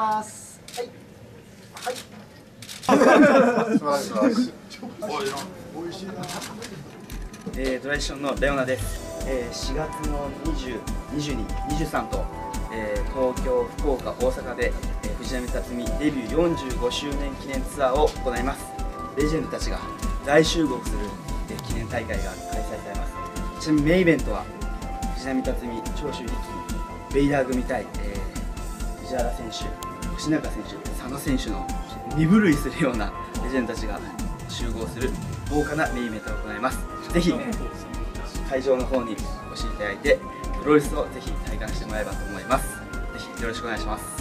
ます。はい。はい。 素晴らしい。素晴らしい。 美味しいな。 トラディションのレオナです。4月の20、22、23と、東京、福岡、大阪で、藤波辰巳デビュー45周年記念ツアーを行います。レジェンドたちが大集合する、記念大会が開催されます。ちなみにメインイベントは藤波辰巳、長州力、ベイダー組対、藤原選手、吉永選手、佐野選手の身震いするようなレジェンドたちが集合する豪華なメインイベントを行います。ぜひ会場の方にお越しいただいてプロレスをぜひ体感してもらえればと思います。ぜひよろしくお願いします。